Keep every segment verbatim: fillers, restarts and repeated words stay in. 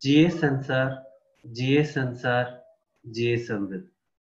जिए संसार, जिए संसार, जिए समृद्ध।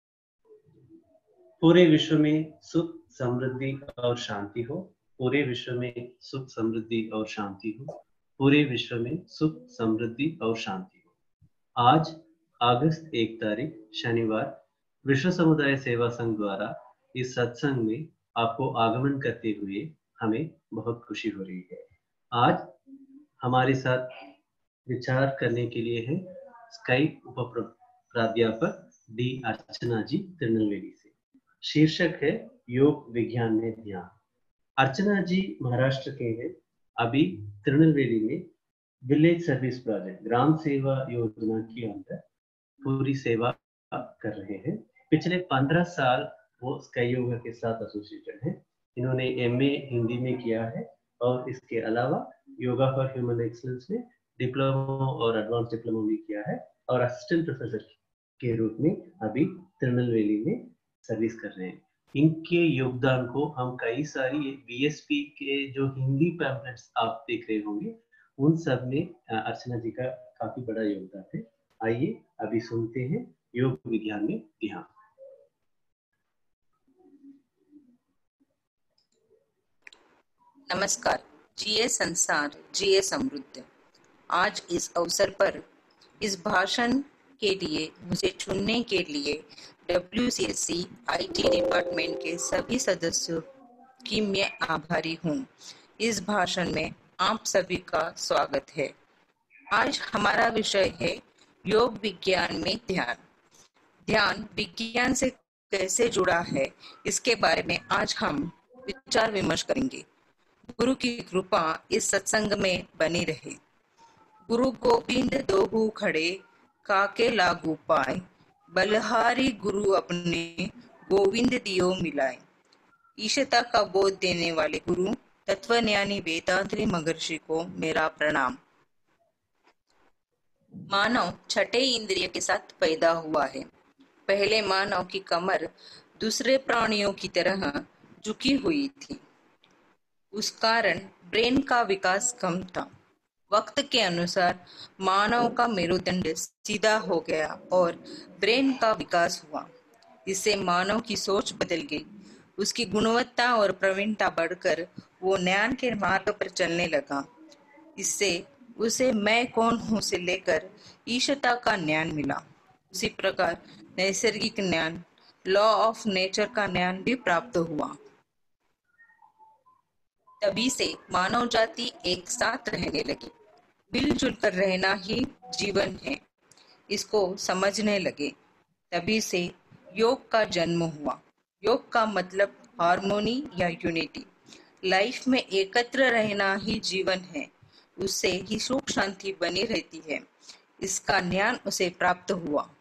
पूरे विश्व में सुख, समृद्धि और शांति हो। पूरे विश्व में सुख, समृद्धि और शांति हो। पूरे विश्व में सुख, समृद्धि और शांति हो। आज अगस्त एक तारीख शनिवार विश्व समुदाय सेवा संघ द्वारा इस सत्संग में आपको आगमन करते हुए हमें बहुत खुशी हो रही है। आज हमारे साथ विचार करने के लिए है स्काइप उप प्राध्यापक डी अर्चना जी तिरुनेलवेली से। शीर्षक है योग विज्ञान में ध्यान। अर्चना जी महाराष्ट्र के हैं। अभी तिरुनेलवेली में विलेज सर्विस प्रोजेक्ट ग्राम सेवा योजना के अंदर पूरी सेवा कर रहे हैं। पिछले पंद्रह साल वो स्काई योगा के साथ एसोसिएटेड हैं। इन्होंने एमए हिंदी में किया है और इसके अलावा योगा फॉर ह्यूमन एक्सीलेंस में डिप्लोमा और एडवांस डिप्लोमा भी किया है और असिस्टेंट प्रोफेसर के रूप में अभी तिरुनेलवेली में सर्विस कर रहे हैं। इनके योगदान को हम कई सारी बीएसपी के जो हिंदी पैम्पलेट्स आप देख रहे होंगे उन सब में अर्चना जी का काफी बड़ा योगदान है। आइए अभी सुनते हैं योग विज्ञान में ध्यान। नमस्कार। जिए संसार, जिए समृद्ध। आज इस अवसर पर इस भाषण के लिए मुझे चुनने के लिए डब्ल्यूसीएससी आईटी डिपार्टमेंट के सभी सदस्यों की मैं आभारी हूँ। इस भाषण में आप सभी का स्वागत है। आज हमारा विषय है योग विज्ञान में ध्यान। ध्यान विज्ञान से कैसे जुड़ा है, इसके बारे में आज हम विचार विमर्श करेंगे। गुरु की कृपा इस सत्संग में बनी रहे। गुरु गोविंद दोहु खड़े, काके लागू पाए, बलहारी गुरु अपने, गोविंद दियो मिलाए। ईशता का बोध देने वाले गुरु तत्वज्ञानी वेदांत्री महर्षि को मेरा प्रणाम। मानव छठे इंद्रिय के साथ पैदा हुआ है। पहले मानव की कमर दूसरे प्राणियों की तरह झुकी हुई थी। उस कारण ब्रेन का विकास कम था। वक्त के अनुसार मानव का मेरुदंड सीधा हो गया और ब्रेन का विकास हुआ। इससे मानव की सोच बदल गई। उसकी गुणवत्ता और प्रवीणता बढ़कर वो ज्ञान के मार्ग पर चलने लगा। इससे उसे मैं कौन हूँ से लेकर ईशता का ज्ञान मिला। उसी प्रकार नैसर्गिक ज्ञान, लॉ ऑफ नेचर का ज्ञान भी प्राप्त हुआ। तभी से मानव जाति एक साथ रहने लगी। मिलजुल कर रहना ही जीवन है, इसको समझने लगे। तभी से योग का जन्म हुआ। योग का मतलब हार्मोनी या यूनिटी। लाइफ में एकत्र रहना ही जीवन है। उससे ही सुख शांति बनी रहती है। इसका ज्ञान उसे प्राप्त हुआ।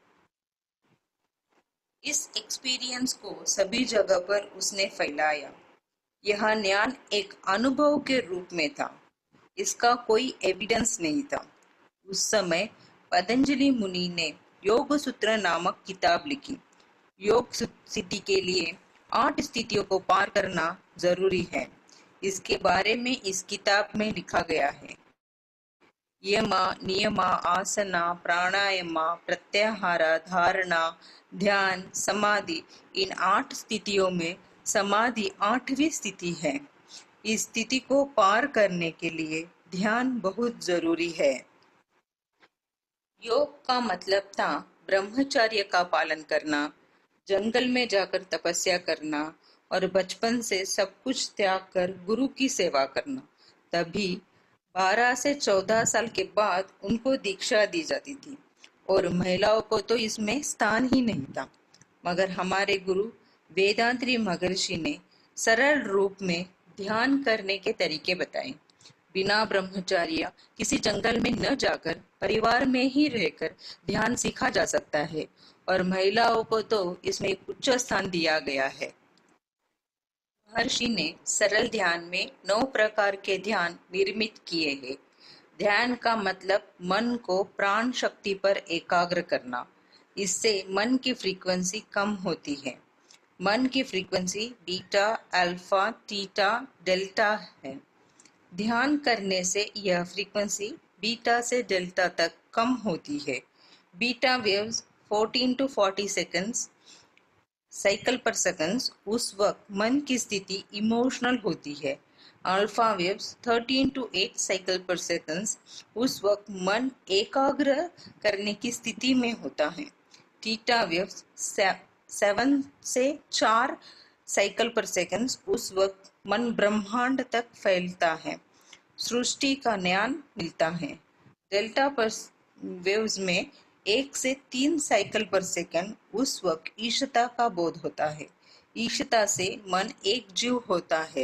इस एक्सपीरियंस को सभी जगह पर उसने फैलाया। यह ज्ञान एक अनुभव के रूप में था। इसका कोई एविडेंस नहीं था। उस समय पतंजलि मुनि ने योग सूत्र नामक किताब लिखी। योग सिद्धि के लिए आठ स्थितियों को पार करना जरूरी है। इसके बारे में इस किताब में लिखा गया है। यम, नियम, आसना, प्राणायाम, प्रत्याहार, धारणा, ध्यान, समाधि। इन आठ स्थितियों में समाधि आठवीं स्थिति है। इस स्थिति को पार करने के लिए ध्यान बहुत जरूरी है। योग का मतलब था ब्रह्मचर्य का पालन करना, जंगल में जाकर तपस्या करना और बचपन से सब कुछ त्याग कर गुरु की सेवा करना। तभी बारह से चौदह साल के बाद उनको दीक्षा दी जाती थी और महिलाओं को तो इसमें स्थान ही नहीं था। मगर हमारे गुरु वेदांत्री महर्षि ने सरल रूप में ध्यान करने के तरीके बताए। बिना ब्रह्मचर्य किसी जंगल में न जाकर परिवार में ही रहकर ध्यान सीखा जा सकता है और महिलाओं को तो इसमें उच्च स्थान दिया गया है। महर्षि ने सरल ध्यान में नौ प्रकार के ध्यान निर्मित किए हैं। ध्यान का मतलब मन को प्राण शक्ति पर एकाग्र करना। इससे मन की फ्रीक्वेंसी कम होती है। मन की frequency beta, alpha, theta, delta है। ध्यान करने से यह फ्रीक्वेंसी बीटा से डेल्टा तक कम होती है। Beta waves fourteen to forty seconds cycle पर सेकंड्स उस वक्त मन की स्थिति इमोशनल होती है। Alpha waves thirteen to eight cycle पर सेकंड्स उस वक्त मन एकाग्र करने की स्थिति में होता है। थीटा वेव्स सेवन से चार साइकिल पर सेकंड्स उस वक्त मन ब्रह्मांड तक फैलता है, सृष्टि का ज्ञान मिलता है। डेल्टा पर वेव्स में एक से तीन साइकिल पर सेकंड उस वक्त ईशता का बोध होता है। ईशता से मन एक जीव होता है।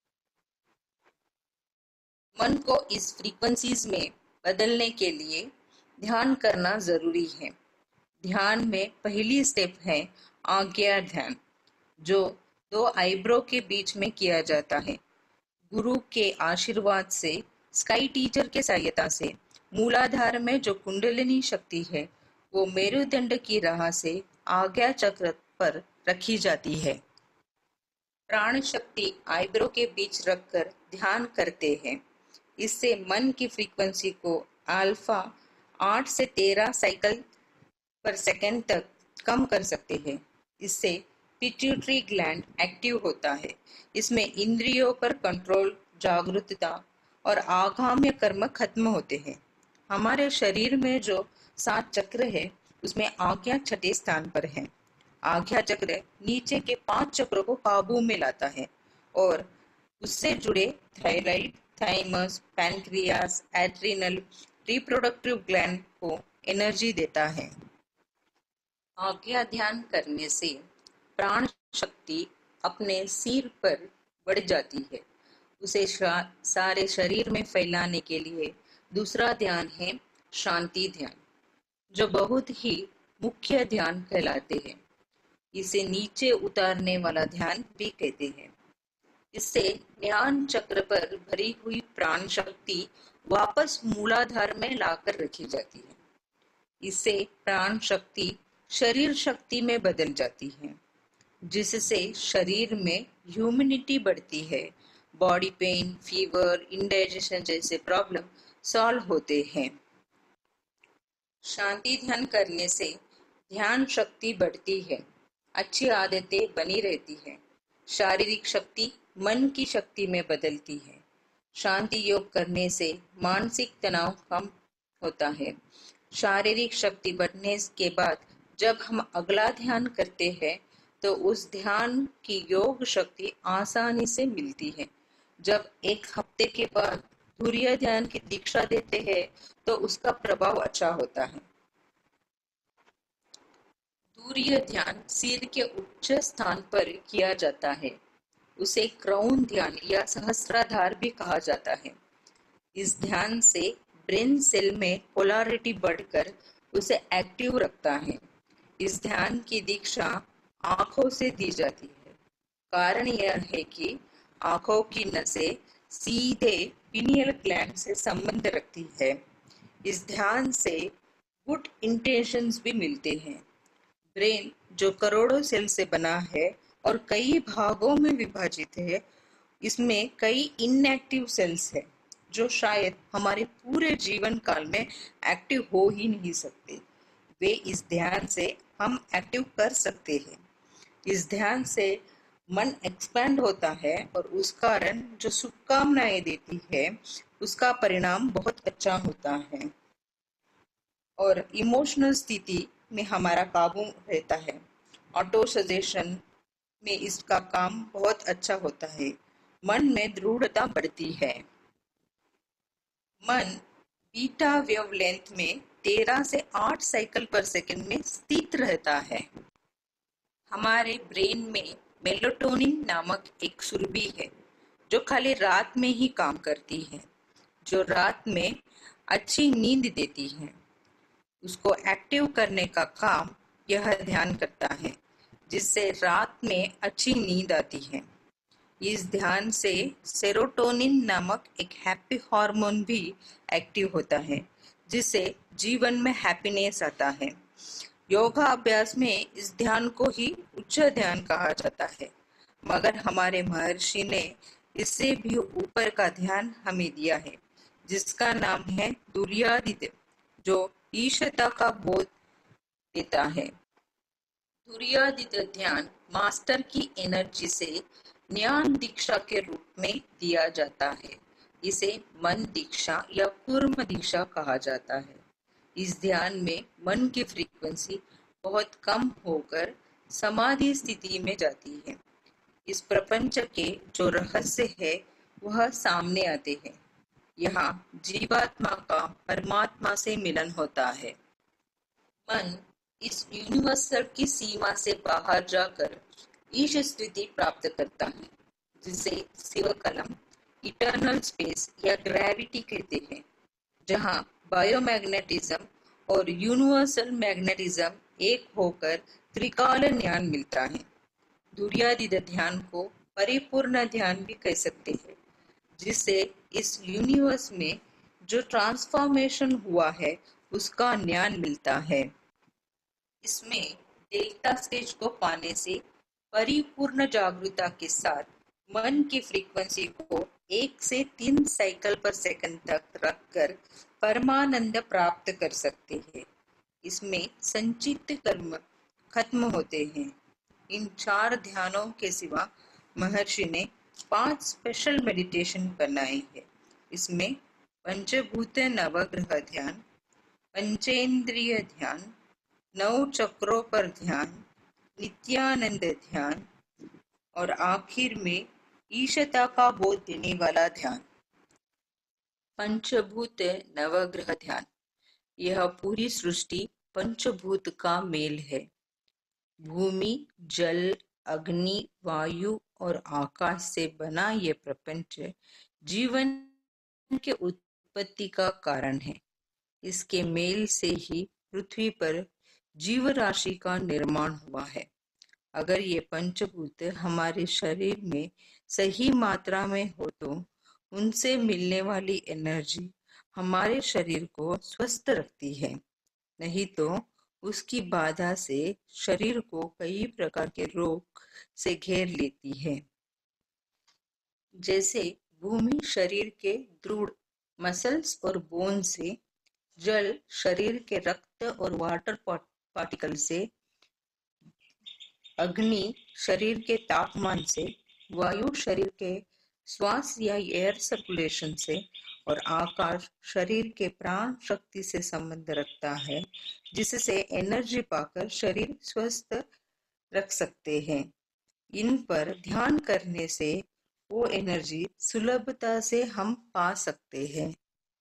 मन को इस फ्रीक्वेंसीज में बदलने के लिए ध्यान करना जरूरी है। ध्यान में पहली स्टेप है आज्ञा ध्यान, जो दो आईब्रो के बीच में किया जाता है। गुरु के आशीर्वाद से, स्काई टीचर के सहायता से मूलाधार में जो कुंडलिनी शक्ति है वो मेरुदंड की राह से आज्ञा चक्र पर रखी जाती है। प्राण शक्ति आईब्रो के बीच रखकर ध्यान करते हैं। इससे मन की फ्रीक्वेंसी को अल्फा आठ से तेरह साइकिल पर सेकंड तक कम कर सकते हैं। इससे पिट्यूटरी ग्लैंड एक्टिव होता है। इसमें इंद्रियों पर कंट्रोल, जागरूकता और आगाम्य कर्म खत्म होते हैं। हमारे शरीर में जो सात चक्र है उसमें आज्ञा छठे स्थान पर है। आज्ञा चक्र नीचे के पांच चक्रों को काबू में लाता है और उससे जुड़े thyroid, thymus, pancreas, adrenal, reproductive gland को एनर्जी देता है। आज्ञा ध्यान करने से प्राण शक्ति अपने सिर पर बढ़ जाती है। उसे सारे शरीर में फैलाने के लिए दूसरा ध्यान है शांति ध्यान, जो बहुत ही मुख्य ध्यान कहलाते हैं। इसे नीचे उतारने वाला ध्यान भी कहते हैं। इससे ज्ञान चक्र पर भरी हुई प्राण शक्ति वापस मूलाधार में लाकर रखी जाती है। इससे प्राण शक्ति शरीर शक्ति में बदल जाती है, जिससे शरीर में ह्यूमिनिटी बढ़ती है। बॉडी पेन, फीवर, इंडाइजेशन जैसे प्रॉब्लम सॉल्व होते हैं। शांति ध्यान करने से ध्यान शक्ति बढ़ती है, अच्छी आदतें बनी रहती है। शारीरिक शक्ति मन की शक्ति में बदलती है। शांति योग करने से मानसिक तनाव कम होता है। शारीरिक शक्ति बढ़ने के बाद जब हम अगला ध्यान करते हैं तो उस ध्यान की योग शक्ति आसानी से मिलती है। जब एक हफ्ते के बाद तुरीय ध्यान की दीक्षा देते हैं तो उसका प्रभाव अच्छा होता है। तुरीय ध्यान सिर के उच्च स्थान पर किया जाता है। उसे क्राउन ध्यान या सहस्त्राधार भी कहा जाता है। इस ध्यान से ब्रेन सेल में पोलैरिटी बढ़कर उसे एक्टिव रखता है। इस ध्यान की दीक्षा आंखों से दी जाती है। कारण यह है कि आंखों की नसें सीधे पिनियल ग्लैंड से संबंध रखती है। इस ध्यान से गुड इंटेंशंस भी मिलते हैं। ब्रेन जो करोड़ों सेल से बना है और कई भागों में विभाजित है, इसमें कई इनएक्टिव सेल्स है जो शायद हमारे पूरे जीवन काल में एक्टिव हो ही नहीं सकते। वे इस ध्यान से हम एक्टिव कर सकते हैं। इस ध्यान से मन एक्सपैंड होता है और उस कारण जो शुभकामनाएं देती है उसका परिणाम बहुत अच्छा होता है और इमोशनल स्थिति में हमारा काबू रहता है। ऑटो सजेशन में इसका काम बहुत अच्छा होता है। मन में दृढ़ता बढ़ती है। मन बीटा वेवलेंथ में तेरह से आठ साइकिल पर सेकंड में स्थित रहता है। हमारे ब्रेन में मेलाटोनिन नामक एक सुरभि है जो खाली रात में ही काम करती है, जो रात में अच्छी नींद देती है। उसको एक्टिव करने का काम यह ध्यान करता है, जिससे रात में अच्छी नींद आती है। इस ध्यान से सेरोटोनिन नामक एक हैप्पी हार्मोन भी एक्टिव होता है, जिससे जीवन में हैप्पीनेस आता है। योगा अभ्यास में इस ध्यान को ही उच्च ध्यान कहा जाता है, मगर हमारे महर्षि ने इससे भी ऊपर का ध्यान हमें दिया है, जिसका नाम है तुर्यादित्य, जो ईशता का बोध देता है। तुर्यादित्य ध्यान मास्टर की एनर्जी से ज्ञान दीक्षा के रूप में दिया जाता है। इसे मन दीक्षा या कूर्म दीक्षा कहा जाता है। इस ध्यान में मन की फ्रीक्वेंसी बहुत कम होकर समाधि स्थिति में जाती है। इस प्रपंच के जो रहस्य है वह सामने आते हैं। यहाँ जीवात्मा का परमात्मा से मिलन होता है। मन इस यूनिवर्सल की सीमा से बाहर जाकर ईश स्थिति प्राप्त करता है, जिसे शिवकलम, इटर्नल स्पेस या ग्रेविटी कहते हैं, जहाँ बायोमैग्नेटिज्म और यूनिवर्सल मैग्नेटिज्म एक होकर त्रिकाल ज्ञान मिलता है। तुर्यादित्य ध्यान को परिपूर्ण ध्यान भी कह सकते हैं, जिससे इस यूनिवर्स में जो ट्रांसफॉर्मेशन हुआ है उसका ज्ञान मिलता है। इसमें डेल्टा स्टेज को पाने से परिपूर्ण जागरूकता के साथ मन की फ्रीक्वेंसी को एक से तीन साइकिल पर सेकंड तक रखकर परमानंद प्राप्त कर सकते हैं। इसमें संचित कर्म खत्म होते हैं। इन चार ध्यानों के सिवा महर्षि ने पांच स्पेशल मेडिटेशन बनाए हैं। इसमें पंचभूत नवग्रह ध्यान, पंचेंद्रिय ध्यान, नौ चक्रों पर ध्यान, नित्यानंद ध्यान और आखिर में ईशता का बोध देने वाला ध्यान। पंचभूत नवग्रह ध्यान, यह पूरी सृष्टि पंचभूत का मेल है। भूमि, जल, अग्नि, वायु और आकाश से बना ये प्रपंच जीवन के उत्पत्ति का कारण है। इसके मेल से ही पृथ्वी पर जीव राशि का निर्माण हुआ है। अगर ये पंचभूत हमारे शरीर में सही मात्रा में हो तो उनसे मिलने एनर्जी एनर्जी हमारे शरीर को स्वस्थ रखती है, नहीं तो उसकी बाधा से शरीर को कई प्रकार के रोग से घेर लेती है। जैसे भूमि शरीर के दृढ़ मसल्स और बोन से, जल शरीर के रक्त और वाटर पार्टिकल से, अग्नि शरीर के तापमान से, वायु शरीर के श्वास या एयर सर्कुलेशन से और आकाश शरीर के प्राण शक्ति से संबंध रखता है, जिससे एनर्जी पाकर शरीर स्वस्थ रख सकते हैं। इन पर ध्यान करने से वो एनर्जी सुलभता से हम पा सकते हैं।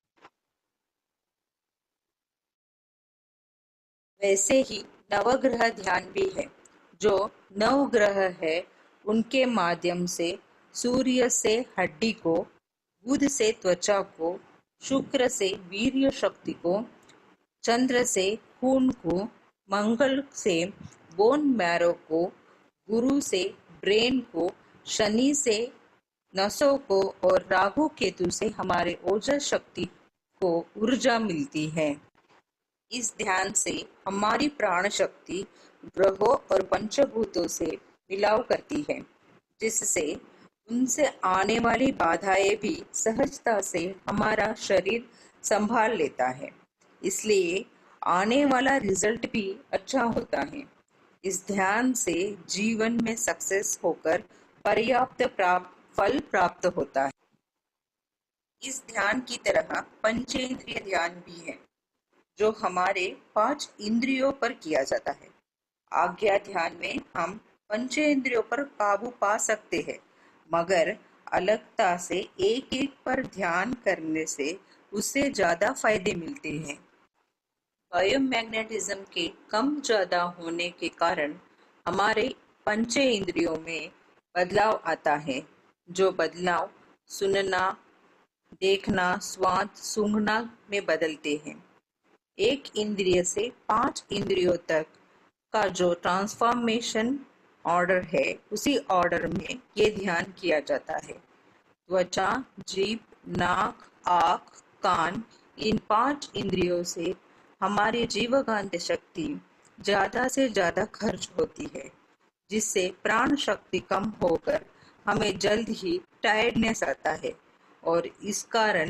वैसे ही नवग्रह ध्यान भी है। जो नव ग्रह है उनके माध्यम से सूर्य से हड्डी को, बुध से त्वचा को, शुक्र से वीर्य शक्ति को, चंद्र से खून को, मंगल से बोन मैरो को, गुरु से ब्रेन को, शनि से नसों को और राहु केतु से हमारे ओजस शक्ति को ऊर्जा मिलती है। इस ध्यान से हमारी प्राण शक्ति ग्रहों और पंचभूतों से मिलाव करती है, जिससे उनसे आने वाली बाधाएं भी सहजता से हमारा शरीर संभाल लेता है। इसलिए आने वाला रिजल्ट भी अच्छा होता है। इस ध्यान से जीवन में सक्सेस होकर पर्याप्त प्राप्त फल प्राप्त होता है। इस ध्यान की तरह पंचेंद्रिय ध्यान भी है, जो हमारे पांच इंद्रियों पर किया जाता है। आज्ञा ध्यान में हम पंचेंद्रियों पर काबू पा सकते हैं, मगर अलगता से एक एक पर ध्यान करने से उससे ज्यादा फायदे मिलते हैं। बायोमैग्नेटिज्म के कम ज्यादा होने के कारण हमारे पंचेंद्रियों में बदलाव आता है। जो बदलाव सुनना, देखना, स्वाद, सूंघना में बदलते हैं। एक इंद्रिय से पांच इंद्रियों तक का जो ट्रांसफॉर्मेशन ऑर्डर है, उसी ऑर्डर में ये ध्यान किया जाता है। त्वचा, जीभ, नाक, आँख, कान, इन पांच इंद्रियों से हमारी जीवकांत शक्ति ज्यादा से ज्यादा खर्च होती है, जिससे प्राण शक्ति कम होकर हमें जल्द ही टायर्डनेस आता है और इस कारण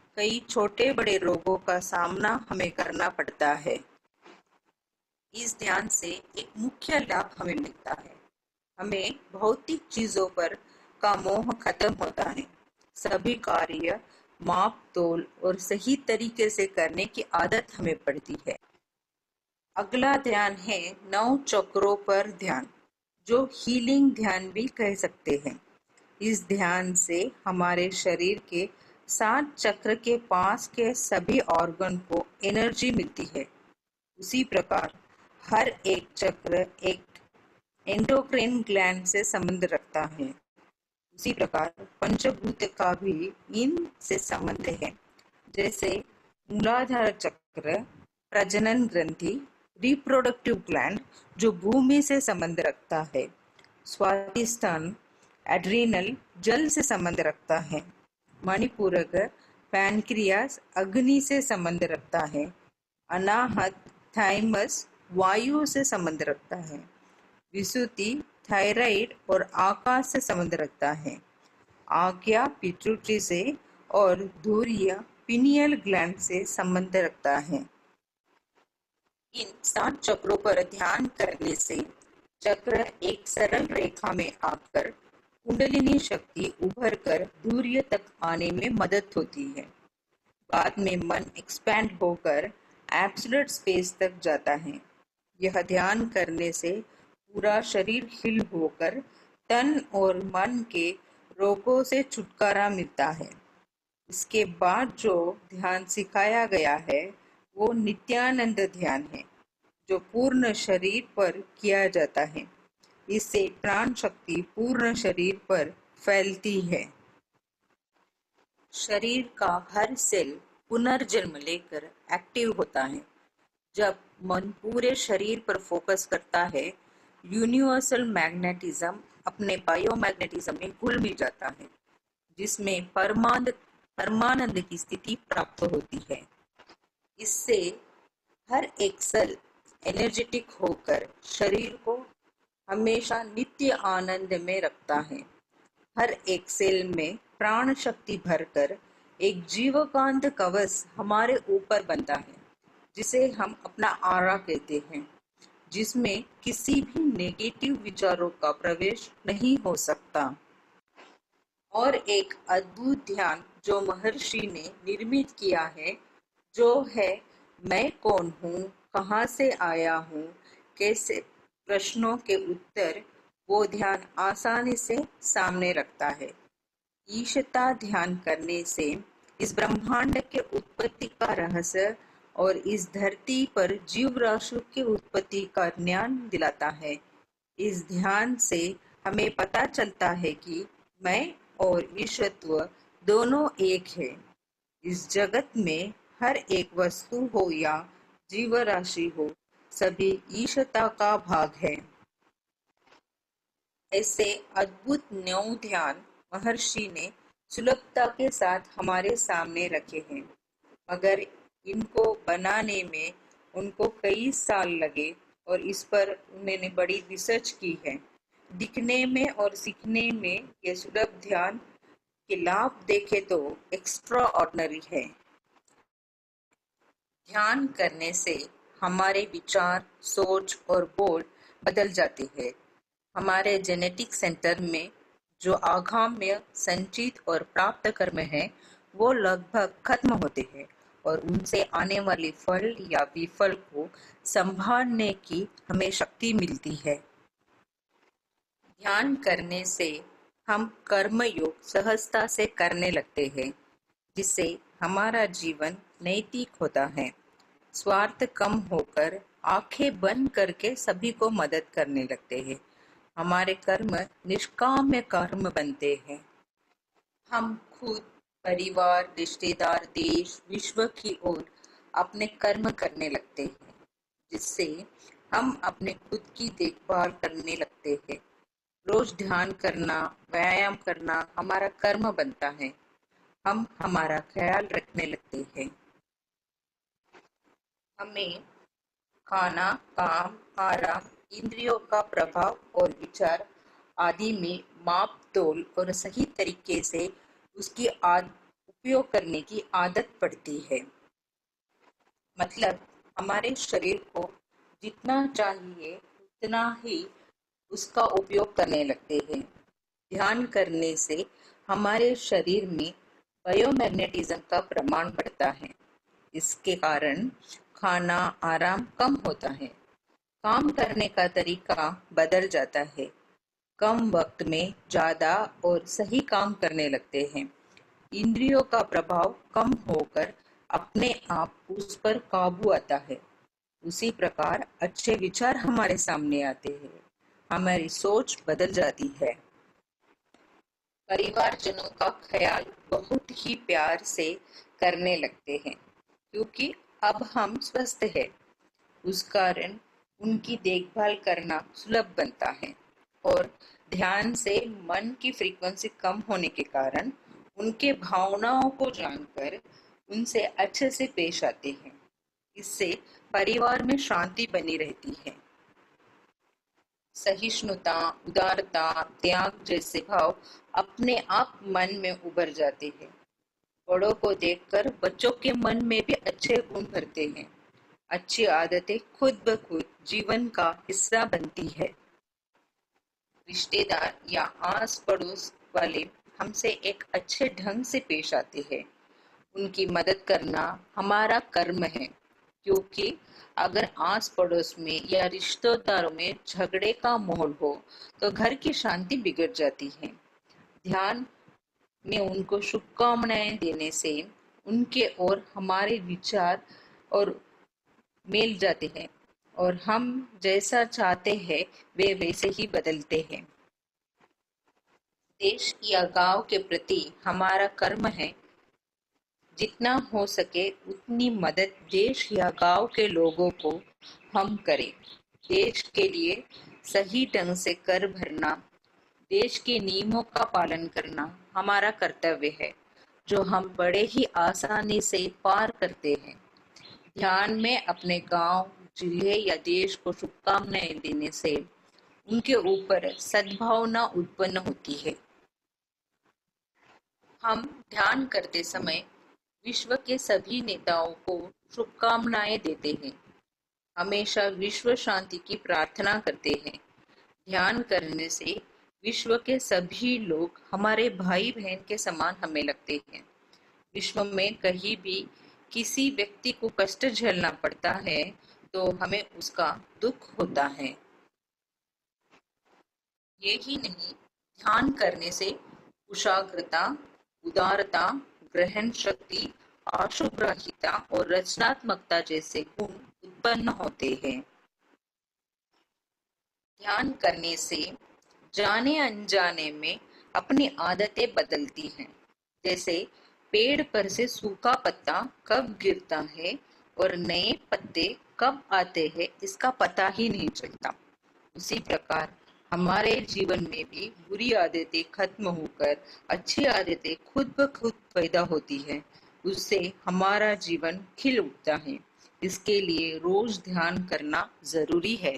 कई छोटे बड़े रोगों का सामना हमें करना पड़ता है। इस ध्यान से एक मुख्य लाभ हमें मिलता है। हमें भौतिक चीजों पर का मोह खत्म होता है। सभी कार्य माप तोल और सही तरीके से करने की आदत हमें पड़ती है। अगला ध्यान है नौ चक्रों पर ध्यान, जो हीलिंग ध्यान भी कह सकते हैं। इस ध्यान से हमारे शरीर के सात चक्र के पास के सभी ऑर्गन को एनर्जी मिलती है। उसी प्रकार हर एक चक्र एक एंडोक्राइन ग्लैंड से संबंध रखता है। उसी प्रकार पंचभूत का भी इन से संबंध है। जैसे मूलाधार चक्र प्रजनन ग्रंथि, रिप्रोडक्टिव ग्लैंड जो भूमि से संबंध रखता है, स्वादिष्ठान एड्रीनल जल से संबंध रखता है, मणिपूरक पैनक्रियास अग्नि से संबंध रखता है, अनाहत थाइमस वायु से संबंध रखता है, विसुति थायराइड और आकाश से संबंध रखता है, आज्ञा पिट्यूटरी से और धुरिया पिनियल ग्लैंड से संबंध रखता है। इन सात चक्रों पर ध्यान करने से चक्र एक सरल रेखा में आकर कुंडलिनी शक्ति उभर कर धुर्य तक आने में मदद होती है। बाद में मन एक्सपैंड होकर एब्सोल्यूट स्पेस तक जाता है। यह ध्यान करने से पूरा शरीर हिल होकर तन और मन के रोगों से छुटकारा मिलता है। इसके बाद जो ध्यान सिखाया गया है वो नित्यानंद ध्यान है, जो पूर्ण शरीर पर किया जाता है। इससे प्राण शक्ति पूर्ण शरीर पर फैलती है। शरीर का हर सेल पुनर्जन्म लेकर एक्टिव होता है। जब मन पूरे शरीर पर फोकस करता है, यूनिवर्सल मैग्नेटिज्म अपने बायोमैग्नेटिज्म में घुल मिल जाता है, जिसमें परमानंद परमानंद की स्थिति प्राप्त होती है। इससे हर एक सेल एनर्जेटिक होकर शरीर को हमेशा नित्य आनंद में रखता है। हर एक सेल में प्राण शक्ति भरकर एक जीवकांत कवच हमारे ऊपर बनता है, जिसे हम अपना आरा कहते हैं, जिसमें किसी भी नेगेटिव विचारों का प्रवेश नहीं हो सकता। और एक अद्भुत ध्यान जो महर्षि ने निर्मित किया है, जो है मैं कौन हूँ, कहाँ से आया हूँ, कैसे प्रश्नों के उत्तर, वो ध्यान आसानी से सामने रखता है। ईशता ध्यान करने से इस ब्रह्मांड के उत्पत्ति का रहस्य और इस धरती पर जीव राशि की उत्पत्ति का ज्ञान दिलाता है। इस ध्यान से हमें पता चलता है कि मैं और ईश्वरत्व दोनों एक है। इस जगत में हर एक वस्तु हो या जीव राशि हो, सभी ईशता का भाग है। ऐसे अद्भुत नौ ध्यान महर्षि ने सुलभता के साथ हमारे सामने रखे हैं, मगर इनको बनाने में उनको कई साल लगे और इस पर उन्होंने बड़ी रिसर्च की है। दिखने में और सीखने में ये सुलभ ध्यान के लाभ देखे तो एक्स्ट्रा ऑर्डिनरी है। ध्यान करने से हमारे विचार, सोच और बोल बदल जाते हैं। हमारे जेनेटिक सेंटर में जो आगाम्य संचित और प्राप्त कर्म है, वो लगभग खत्म होते हैं और उनसे आने वाले फल या विफल को संभालने की हमें शक्ति मिलती है। ध्यान करने से हम कर्म योग सहजता से करने लगते हैं, जिससे हमारा जीवन नैतिक होता है। स्वार्थ कम होकर आंखें बंद करके सभी को मदद करने लगते हैं। हमारे कर्म निष्काम्य कर्म बनते हैं। हम खुद, परिवार, रिश्तेदार, देश, विश्व की ओर अपने कर्म करने लगते हैं, जिससे हम अपने खुद की देखभाल करने लगते हैं। रोज ध्यान करना, व्यायाम करना हमारा कर्म बनता है। हम हमारा ख्याल रखने लगते हैं। हमें खाना, काम, आराम, इंद्रियों का प्रभाव और विचार आदि में माप तोल और सही तरीके से उसकी आद उपयोग करने की आदत पड़ती है। मतलब हमारे शरीर को जितना चाहिए उतना ही उसका उपयोग करने लगते हैं। ध्यान करने से हमारे शरीर में बायोमैग्नेटिज्म का प्रमाण बढ़ता है। इसके कारण खाना आराम कम होता है, काम करने का तरीका बदल जाता है, कम वक्त में ज्यादा और सही काम करने लगते हैं। इंद्रियों का प्रभाव कम होकर अपने आप उस पर काबू आता है। उसी प्रकार अच्छे विचार हमारे सामने आते हैं, हमारी सोच बदल जाती है। परिवारजनों का ख्याल बहुत ही प्यार से करने लगते हैं, क्योंकि अब हम स्वस्थ हैं। उस कारण उनकी देखभाल करना सुलभ बनता है और ध्यान से मन की फ्रीक्वेंसी कम होने के कारण उनके भावनाओं को जानकर उनसे अच्छे से पेश आते हैं। इससे परिवार में शांति बनी रहती है। सहिष्णुता, उदारता, त्याग जैसे भाव अपने आप मन में उभर जाते हैं। बड़ों को देखकर बच्चों के मन में भी अच्छे गुण भरते हैं। अच्छी आदतें खुद ब खुद जीवन का हिस्सा बनती है। रिश्तेदार या आस पड़ोस वाले हमसे एक अच्छे ढंग से पेश आते हैं। उनकी मदद करना हमारा कर्म है, क्योंकि अगर आस पड़ोस में या रिश्तेदारों में झगड़े का माहौल हो तो घर की शांति बिगड़ जाती है। ध्यान में उनको शुभकामनाएं देने से उनके और हमारे विचार और मेल जाते हैं और हम जैसा चाहते हैं वे वैसे ही बदलते हैं। देश या गांव के प्रति हमारा कर्म है, जितना हो सके उतनी मदद देश या गांव के लोगों को हम करें। देश के लिए सही ढंग से कर भरना, देश के नियमों का पालन करना हमारा कर्तव्य है, जो हम बड़े ही आसानी से पार करते हैं। ध्यान में अपने गांव, जिले या देश को शुभकामनाएं देने से उनके ऊपर सद्भावना उत्पन्न होती है। हम ध्यान करते समय विश्व के सभी नेताओं को शुभकामनाएं देते हैं, हमेशा विश्व शांति की प्रार्थना करते हैं। ध्यान करने से विश्व के सभी लोग हमारे भाई बहन के समान हमें लगते हैं। विश्व में कहीं भी किसी व्यक्ति को कष्ट झेलना पड़ता है तो हमें उसका दुख होता है। यही नहीं, ध्यान करने से कुशाग्रता, उदारता, ग्रहण शक्ति, आशुग्राहिता और रचनात्मकता जैसे गुण उत्पन्न होते हैं। ध्यान करने से जाने अनजाने में अपनी आदतें बदलती हैं। जैसे पेड़ पर से सूखा पत्ता कब गिरता है और नए पत्ते कब आते हैं इसका पता ही नहीं चलता। उसी प्रकार हमारे जीवन में भी बुरी आदतें खत्म होकर अच्छी आदतें खुद ब खुद पैदा होती है। उससे हमारा जीवन खिल उठता है। इसके लिए रोज ध्यान करना जरूरी है।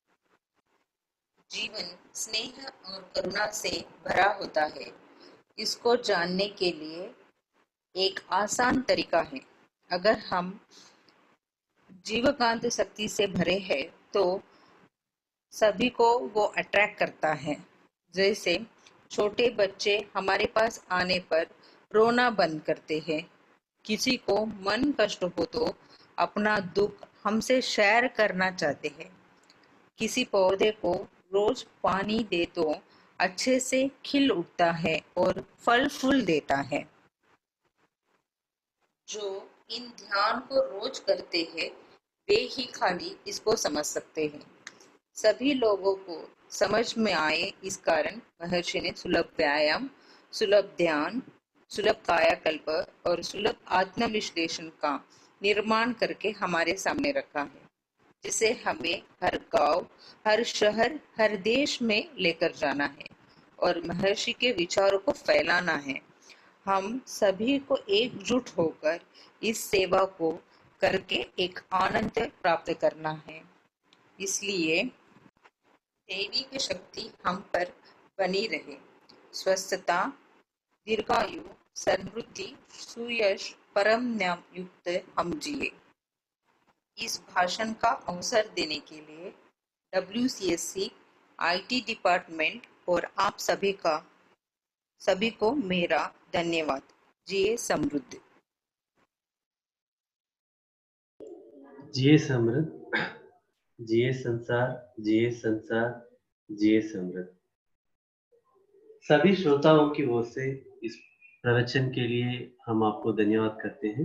जीवन स्नेह और करुणा से भरा होता है। इसको जानने के लिए एक आसान तरीका है। अगर हम जीवकांत शक्ति से भरे हैं तो सभी को वो अट्रैक्ट करता है। जैसे छोटे बच्चे हमारे पास आने पर रोना बंद करते हैं। किसी को मन कष्ट हो तो अपना दुख हमसे शेयर करना चाहते हैं। किसी पौधे को रोज पानी दे तो अच्छे से खिल उठता है और फल फूल देता है। जो इन ध्यान को रोज करते हैं वे ही खाली इसको समझ सकते हैं। सभी लोगों को समझ में आए इस कारण महर्षि ने सुलभ व्यायाम, सुलभ ध्यान, सुलभ कायाकल्प और सुलभ आत्मविश्लेषण का निर्माण करके हमारे सामने रखा है, जिसे हमें हर गांव, हर शहर, हर देश में लेकर जाना है और महर्षि के विचारों को फैलाना है। हम सभी को एकजुट होकर इस सेवा को करके एक आनंद प्राप्त करना है। इसलिए देवी की शक्ति हम पर बनी रहे। स्वस्थता, दीर्घायु समृद्धि सुयश परम न्याम युक्त हम जिए। इस भाषण का अवसर देने के लिए W C S C I T department और आप सभी का सभी को मेरा धन्यवाद। जिए समृद्ध। जिए समृद्ध, जिए संसार, जिए संसार, जिए समृद्ध। सभी श्रोताओं की ओर से इस प्रवचन के लिए हम आपको धन्यवाद करते हैं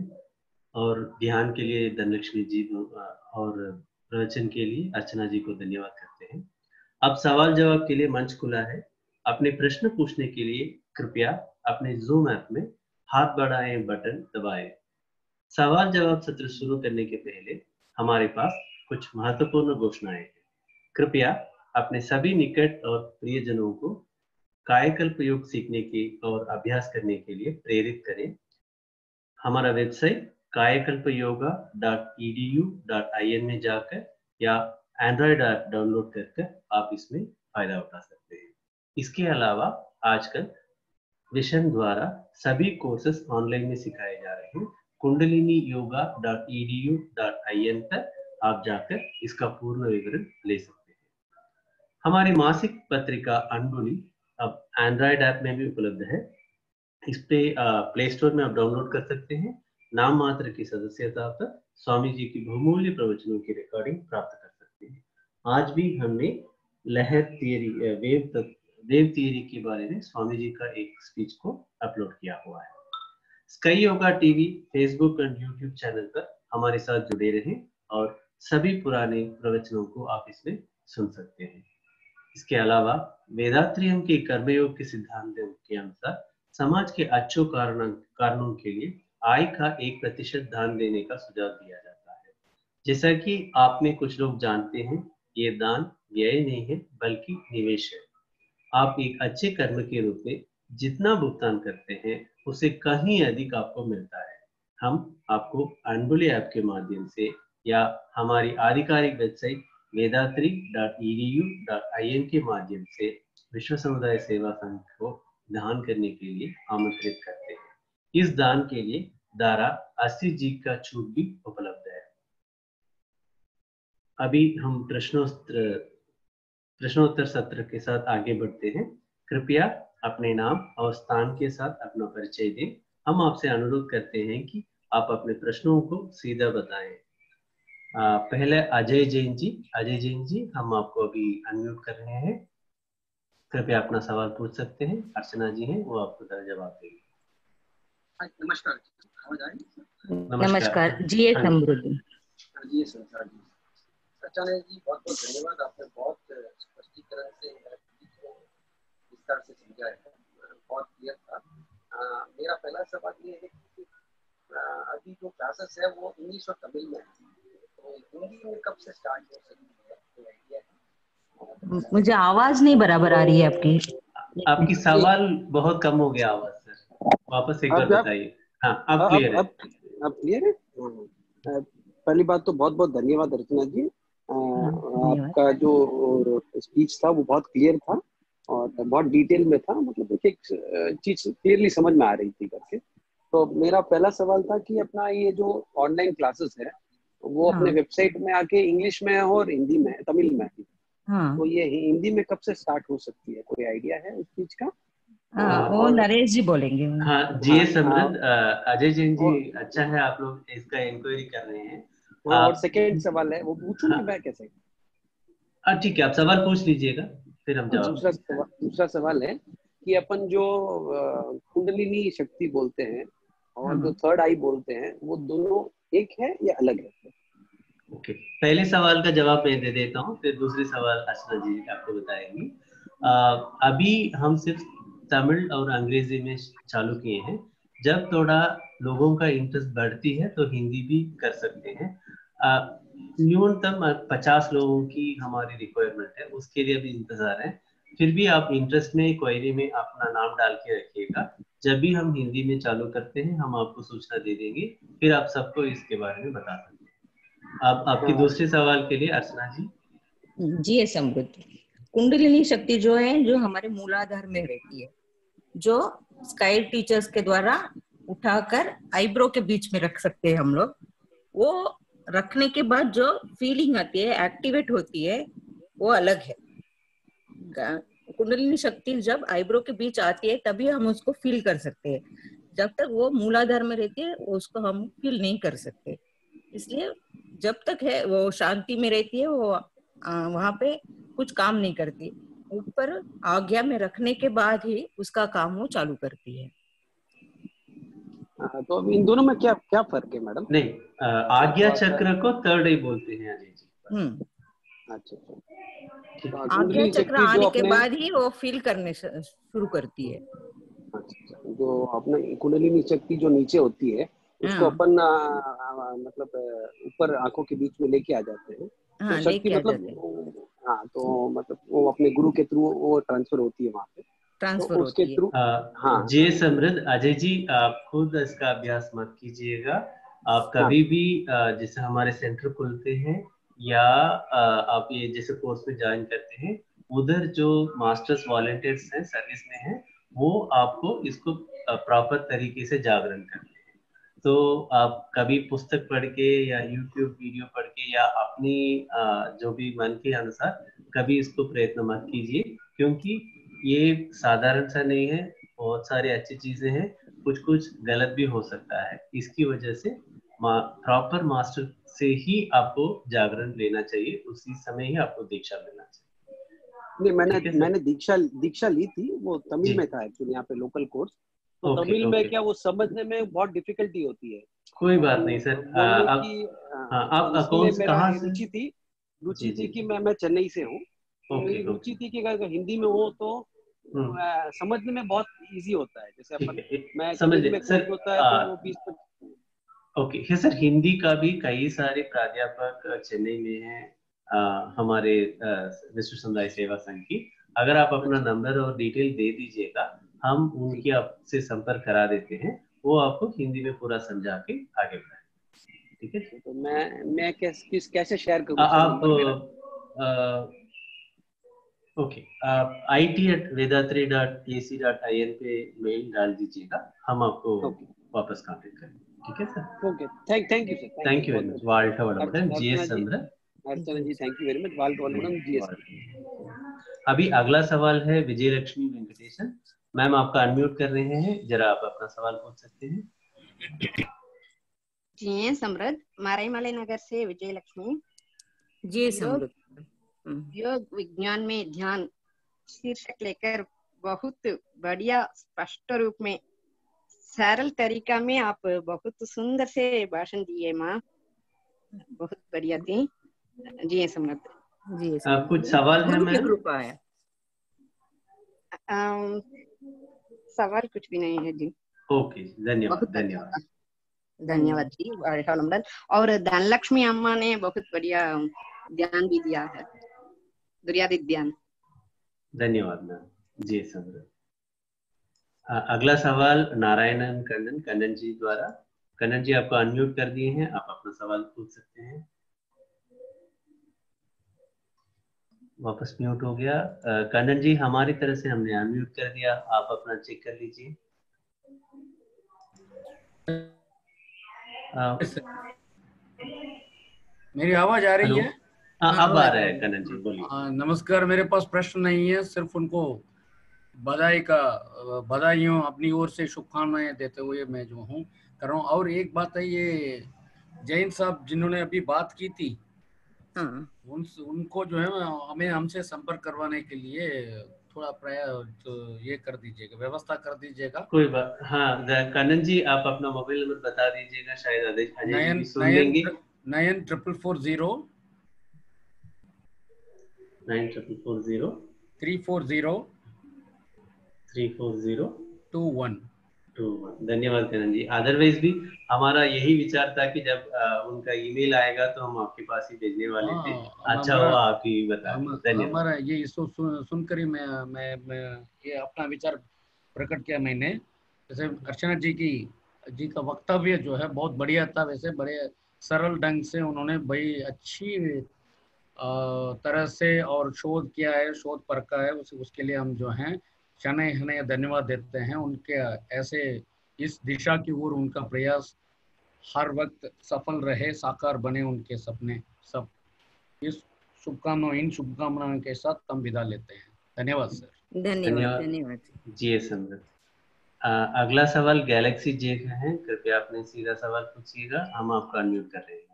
और ध्यान के लिए धनलक्ष्मी जी और प्रवचन के लिए अर्चना जी को धन्यवाद करते हैं। अब सवाल जवाब के लिए मंच खुला है। अपने प्रश्न पूछने के लिए कृपया अपने जूम ऐप में हाथ बढ़ाएं बटन दबाएं। सवाल जवाब सत्र शुरू करने के पहले हमारे पास कुछ महत्वपूर्ण घोषणाएं हैं। कृपया अपने सभी निकट और प्रियजनों को कायकल्प योग सीखने के और अभ्यास करने के लिए प्रेरित करें। हमारा website Kayakalp yoga dot E D U dot I N में जाकर या एंड्रॉयड ऐप डाउनलोड करके आप इसमें फायदा उठा सकते हैं। इसके अलावा आजकल विशन द्वारा सभी कोर्सेस ऑनलाइन में सिखाए जा रहे हैं। Kundalini yoga dot E D U dot I N पर आप जाकर इसका पूर्ण विवरण ले सकते हैं। हमारी मासिक पत्रिका अनबुली अब एंड्रॉयड ऐप में भी उपलब्ध है। इस पे प्ले स्टोर में आप डाउनलोड कर सकते हैं। नाम मात्र की सदस्यता पर स्वामी जी की बहुमूल्य प्रवचनों की रिकॉर्डिंग प्राप्त कर सकते हैं। आज भी हमने लहर थियरी वेव तक वेव थियरी के बारे में स्वामी जी का एक स्पीच को अपलोड किया हुआ है। स्काई योगा टीवी फेसबुक और यूट्यूब चैनल पर हमारे साथ जुड़े रहें और सभी पुराने प्रवचनों को आप इसमें सुन सकते हैं। इसके अलावा वेदात्रियम के कर्मयोग के सिद्धांतों के अनुसार समाज के अच्छे कारणों कारणों के लिए आय का एक प्रतिशत दान देने का सुझाव दिया जाता है। जैसा कि आपने कुछ लोग जानते हैं, ये दान व्यय नहीं है बल्कि निवेश है। आप एक अच्छे कर्म के रूप में जितना भुगतान करते हैं उससे कहीं अधिक आपको मिलता है। हम आपको अनबुली ऐप के माध्यम से या हमारी आधिकारिक website Vethathiri dot E D U dot I N के माध्यम से विश्व समुदाय सेवा संघ को दान करने के लिए आमंत्रित करते हैं। इस दान के लिए धारा अस्सी जी का छूट भी उपलब्ध है। अभी हम प्रश्नोत्तर प्रश्नोत्तर सत्र के साथ आगे बढ़ते हैं। कृपया अपने नाम और स्थान के साथ अपना परिचय दें। हम आपसे अनुरोध करते हैं कि आप अपने प्रश्नों को सीधा बताएं। आ, पहले अजय जैन जी अजय जैन जी हम आपको अभी अनम्यूट कर रहे हैं। कृपया अपना सवाल पूछ सकते हैं। अर्चना जी हैं, वो आपको जवाब देंगे। नमस्कार। नमस्कार। जी समृद्ध। जी संसार जी। अर्चना जी बहुत बहुत धन्यवाद। आपने बहुत स्पष्टीकरण से विस्तार से समझाया है, बहुत क्लियर था। आ, मेरा पहला सवाल ये है कि अभी जो क्लासेस है वो इंग्लिश और तमिल में है, तो हिंदी में कब से स्टार्ट हो सकती है, कोई आइडिया है? मुझे आवाज नहीं बराबर आ रही है आपकी। आपकी सवाल बहुत कम हो गया आवाज सर, वापस एक बार बताइए। हाँ अब क्लियर है। अब क्लियर है। पहली बात तो बहुत बहुत धन्यवाद अर्चना जी। आपका जो स्पीच था वो बहुत क्लियर था और बहुत डिटेल में था, मतलब एक एक चीज क्लियरली समझ में आ रही थी करके। तो मेरा पहला सवाल था कि अपना ये जो ऑनलाइन क्लासेस है वो अपने वेबसाइट में आके इंग्लिश में है और हिंदी में है, तमिल में है। हाँ। तो ये हिंदी में कब से स्टार्ट हो सकती है, कोई आइडिया है उस चीज का? हाँ, वो नरेश जी बोलेंगे। हाँ जी समृद्ध। अजय जैन जी, अच्छा है आप लोग इसका इंक्वायरी कर रहे हैं। हाँ, और सेकेंड सवाल है वो पूछूं कि मैं कैसे? ठीक है, आप सवाल पूछ लीजिएगा फिर हम जवाब। दूसरा सवाल दूसरा सवाल है कि अपन जो कुंडलिनी शक्ति बोलते हैं और जो थर्ड आई बोलते हैं वो दोनों एक है या अलग है? Okay okay. पहले सवाल का जवाब मैं दे देता हूँ, फिर दूसरे सवाल अर्चना जी आपको बताएंगी। अभी हम सिर्फ तमिल और अंग्रेजी में चालू किए हैं। जब थोड़ा लोगों का इंटरेस्ट बढ़ती है तो हिंदी भी कर सकते हैं। न्यूनतम पचास लोगों की हमारी रिक्वायरमेंट है, उसके लिए भी इंतजार है। फिर भी आप इंटरेस्ट में क्वेरी में अपना नाम डाल के रखिएगा। जब भी हम हिंदी में चालू करते हैं हम आपको सूचना दे देंगे, फिर आप सबको इसके बारे में बता सकते हैं। अब आपकी दूसरे सवाल के लिए अर्चना जी। जी समृद्ध। कुंडलिनी शक्ति जो है जो हमारे मूलाधार में रहती है, जो स्काई टीचर्स के द्वारा उठाकर आईब्रो के बीच में रख सकते हैं हम लोग। वो रखने के बाद जो फीलिंग आती है, एक्टिवेट होती है, वो अलग है। कुंडलिनी शक्ति जब आईब्रो के बीच आती है तभी हम उसको फील कर सकते हैं। जब तक वो मूलाधार में रहती है उसको हम फील नहीं कर सकते। इसलिए जब तक है वो शांति में रहती है, वो वहां पे कुछ काम नहीं करती। ऊपर आज्ञा में रखने के बाद ही उसका काम वो चालू करती है। तो अब इन दोनों में क्या क्या फर्क है मैडम? नहीं, आज्ञा चक्र को थर्ड आई बोलते हैं अजय जी। हम्म अच्छा अच्छा। आज्ञा चक्र आने के बाद ही वो फील करने शुरू करती है। अच्छा, जो अपने कुंडलिनी शक्ति जो नीचे होती है उसको अपन मतलब ऊपर आंखों के बीच में लेके आ जाते हैं। हाँ, तो शक्ति मतलब हाँ तो मतलब वो अपने गुरु के थ्रू वो ट्रांसफर होती है वहाँ पे, ट्रांसफर तो उसके थ्रू। हाँ जय समृद्ध। अजय जी आप खुद इसका अभ्यास मत कीजिएगा। आप कभी भी जैसे हमारे सेंटर खुलते हैं या आप ये जैसे कोर्स में ज्वाइन करते हैं, उधर जो मास्टर्स वॉलंटियर्स हैं सर्विस में हैं, वो आपको इसको प्रॉपर तरीके से जागरण करते हैं। तो आप कभी पुस्तक पढ़ के या यूट्यूब वीडियो पढ़ के या अपनी जो भी मन के अनुसार कभी इसको प्रयत्न मत कीजिए, क्योंकि ये साधारण सा नहीं है। बहुत सारी अच्छी चीजें हैं, कुछ कुछ गलत भी हो सकता है। इसकी वजह से प्रॉपर मास्टर से ही आपको जागरण लेना चाहिए, उसी समय ही आपको दीक्षा लेना चाहिए। नहीं, मैंने मैंने दीक्षा दीक्षा ली थी, वो तमिल में था एक्चुअली, यहाँ पे लोकल कोर्स। तो okay, तमिल okay. में क्या वो समझने में बहुत डिफिकल्टी होती है। कोई बात नहीं सर। आप आप कौन से कहाँ से? रुचि थी रुचि थी कि मैं मैं चेन्नई से हूँ। तो मेरी रुचि थी कि अगर हिंदी में हो तो समझने में बहुत इजी होता है। जैसे अपन मैं समझ में कोर्स होता है तो वो बीस ओके है सर। हिंदी का भी कई सारे प्राध्यापक चेन्नई में हैं हमारे विश्व समुदाय सेवा संघ की। अगर आप अपना नंबर और डिटेल दे दीजिएगा, हम उनकी आपसे संपर्क करा देते हैं, वो आपको हिंदी में पूरा समझा के आगे बढ़ाएंगे। ठीक है? तो मैं मैं कैस, किस कैसे शेयर करूं? आप ओके आप I T at Vethathiri dot A C dot I N पे मेल डाल दीजिएगा, हम आपको वापस कांटेक्ट करेंगे। ठीक है sir? Okay, thank thank you sir. Thank you very much. वाल्ट वडमडन जीएस चंद्र। Archana ji thank you very much. वाल्ट वडमडन जीएस। अभी अगला सवाल है विजय लक्ष्मी वेंकटेशन मैम, आपका अनम्यूट कर रहे हैं, जरा आप अपना सवाल पूछ सकते हैं। जी समृद्ध, माराईमाले नगर से विजय लक्ष्मी। जी समृद्ध। योग विज्ञान में ध्यान शीर्षक लेकर बहुत बढ़िया स्पष्ट रूप में सरल तरीका में आप बहुत सुंदर से भाषण दिए माँ, बहुत बढ़िया थी। जी समृद्ध। जी कुछ सवाल है मैम? कृपा है। सवाल कुछ भी नहीं है जी। ओके धन्यवाद धन्यवाद धन्यवाद जी। और धनलक्ष्मी अम्मा ने बहुत बढ़िया ध्यान भी दिया है, दुर्यादित ध्यान। धन्यवाद मैम। जी समृद्ध। अगला सवाल नारायणन कन्नन कन्नन जी द्वारा। कन्नन जी आपको अनम्यूट कर दिए हैं, आप अपना सवाल पूछ सकते हैं। वापस म्यूट हो गया। कन्नन जी हमारी तरफ से हमने अनम्यूट कर दिया, आप अपना चेक कर लीजिए। मेरी आवाज आ रही है? हाँ अब आ रहा है कन्नन जी, बोलिए। नमस्कार, मेरे पास प्रश्न नहीं है, सिर्फ उनको बधाई का बधाइयों अपनी ओर से शुभकामनाएं देते हुए मैं जो हूँ कर रहा हूँ। और एक बात है, ये जैन साहब जिन्होंने अभी बात की थी, हाँ। उन उनको जो है हमें हमसे संपर्क करवाने के लिए थोड़ा प्रयास तो ये कर दीजिएगा, व्यवस्था कर दीजिएगा। कोई बात। हाँ कन्नन जी आप अपना मोबाइल नंबर बता दीजिएगा, शायद अजय जी भी सुन लेंगे। Nine triple four zero nine triple four zero three four zero three four zero two one two one. धन्यवाद कन्नन जी। अदरवाइज भी हमारा यही विचार था कि जब आ, उनका ईमेल आएगा तो हम आपके पास ही भेजने वाले थे। अच्छा हुआ आप ही बता दिए। हमारा ये सुनकर सुन ही मैं, मैं मैं ये अपना विचार प्रकट किया मैंने। जैसे अर्चना जी की जी का वक्तव्य जो है बहुत बढ़िया था, वैसे बड़े सरल ढंग से उन्होंने भाई अच्छी तरह से और शोध किया है, शोध परखा है, उस, उसके लिए हम जो हैं शनय हनय धन्यवाद देते हैं। उनके ऐसे इस दिशा की ओर उनका प्रयास हर वक्त सफल रहे, साकार बने उनके सपने सब। इस शुभकामनाओं इन शुभकामनाओं के साथ हम विदा लेते हैं। धन्यवाद सर। धन्यवाद धन्यवाद जी समृद्ध। अगला सवाल गैलेक्सी जे का है, कृपया अपने सीधा सवाल पूछिएगा, हम आपका अनम्यूट कर रहे हैं।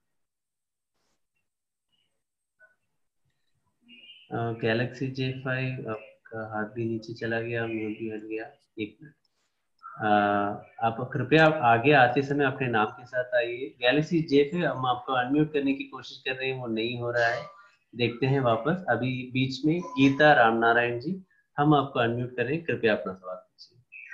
गैलेक्सी जे फाइव, आपका हाथ भी नीचे चला गया, म्यूट भी हट गया। एक मिनट, आप कृपया आगे आते समय अपने नाम के साथ आइए। गैलेक्सी जे फाइव, हम आपको अनम्यूट करने की कोशिश कर रहे हैं, वो नहीं हो रहा है। देखते हैं वापस। अभी बीच में गीता रामनारायण जी, हम आपको अनम्यूट कर रहे हैं, कृपया अपना सवाल पूछिए।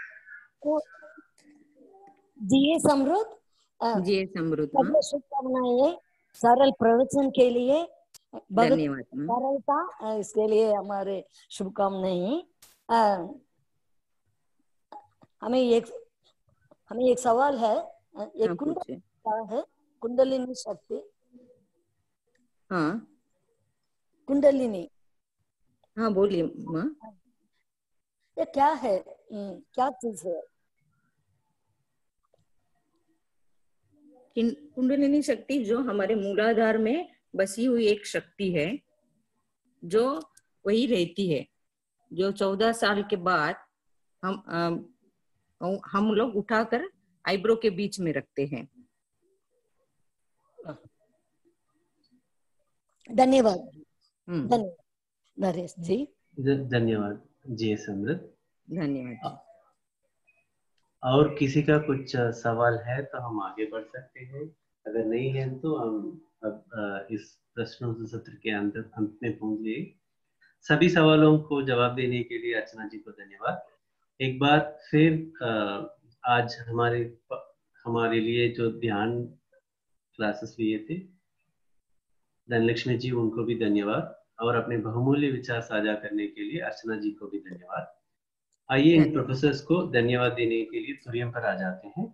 जी समृद्ध, जी समृद्ध, शुभकामनाएं सरल प्रवचन के लिए, धन्यवाद। सरलता इसके लिए हमारे शुभकामनाएं। हमें एक हमें एक सवाल है, एक कुंडली है, कुंडलिनी शक्ति। हाँ कुंडलिनी, हाँ बोलिए माँ। ये क्या है, क्या चीज है? कुंडलिनी शक्ति जो हमारे मूलाधार में बसी हुई एक शक्ति है, जो वही रहती है, जो चौदह साल के बाद हम आ, हम लोग उठाकर आईब्रो के बीच में रखते हैं। धन्यवाद धन्यवाद नरेश जी। धन्यवाद जी समृद्ध, धन्यवाद। और किसी का कुछ सवाल है तो हम आगे बढ़ सकते हैं, अगर नहीं है तो हम अब इस प्रश्नोत्तर सत्र के अंत अंत में पहुंच गए। सभी सवालों को जवाब देने के लिए अर्चना जी को धन्यवाद। एक बार फिर आज हमारे हमारे लिए जो ध्यान क्लासेस लिए थे धनलक्ष्मी जी, उनको भी धन्यवाद, और अपने बहुमूल्य विचार साझा करने के लिए अर्चना जी को भी धन्यवाद। आइए इन प्रोफेसर्स को धन्यवाद देने के लिए थोरियम पर आ जाते हैं।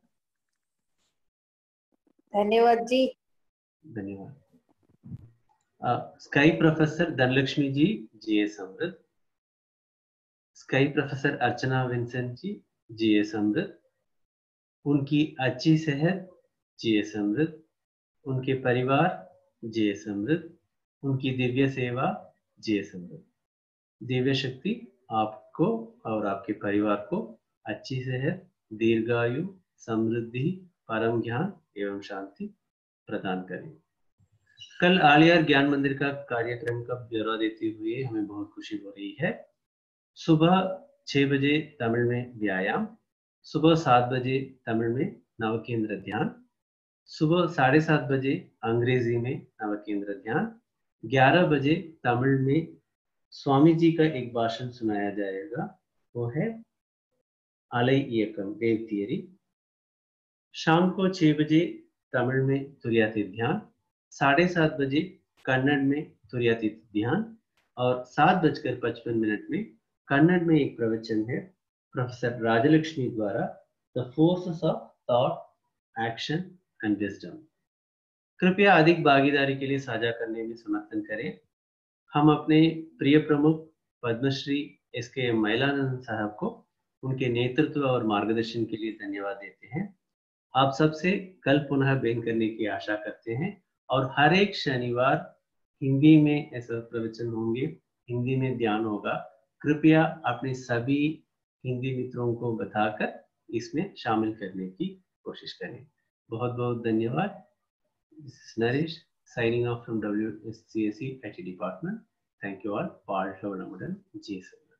धन्यवाद जी। धन्यवाद। स्काई प्रोफेसर धनलक्ष्मी जी, जी ए समृद्ध। SKY professor Archana Vincent ji, जी ए समृद्ध। उनकी अच्छी सेहत, जी ए समृद्ध। उनके परिवार, जी ए समृद्ध। उनकी दिव्य सेवा, जी ए समृद्ध। दिव्य शक्ति आपको और आपके परिवार को अच्छी सेहत, दीर्घायु, समृद्धि, परम ज्ञान एवं शांति प्रदान करें। कल आलियार ज्ञान मंदिर का कार्यक्रम का ब्यौरा देते हुए हमें बहुत खुशी हो रही है। सुबह छह बजे तमिल में व्यायाम, सुबह सात बजे तमिल में नवकेंद्र ध्यान, सुबह साढ़े सात बजे अंग्रेजी में नवकेंद्र ध्यान, ग्यारह बजे तमिल में स्वामी जी का एक भाषण सुनाया जाएगा, वो है अலை इयक्कम वेव थियरी। शाम को छह बजे तमिल में तुर्यातीत ध्यान, साढ़े सात बजे कन्नड़ में तुर्यातीत ध्यान, और सात बजकर पचपन मिनट में कन्नड़ में एक प्रवचन है प्रोफेसर राजलक्ष्मी द्वारा, the forces of thought, action and wisdom. कृपया अधिक भागीदारी के लिए साझा करने में समर्थन करें। हम अपने प्रिय प्रमुख पद्मश्री एस के मैलानंद साहब को उनके नेतृत्व और मार्गदर्शन के लिए धन्यवाद देते हैं। आप सबसे कल पुनः भेंट करने की आशा करते हैं, और हर एक शनिवार हिंदी में ऐसा प्रवचन होंगे, हिंदी में ध्यान होगा। कृपया अपने सभी हिंदी मित्रों को बताकर इसमें शामिल करने की कोशिश करें। बहुत बहुत धन्यवाद। This is Naresh signing off from W S C S E I T department. Thank you all. Paul Shavanamudan, G S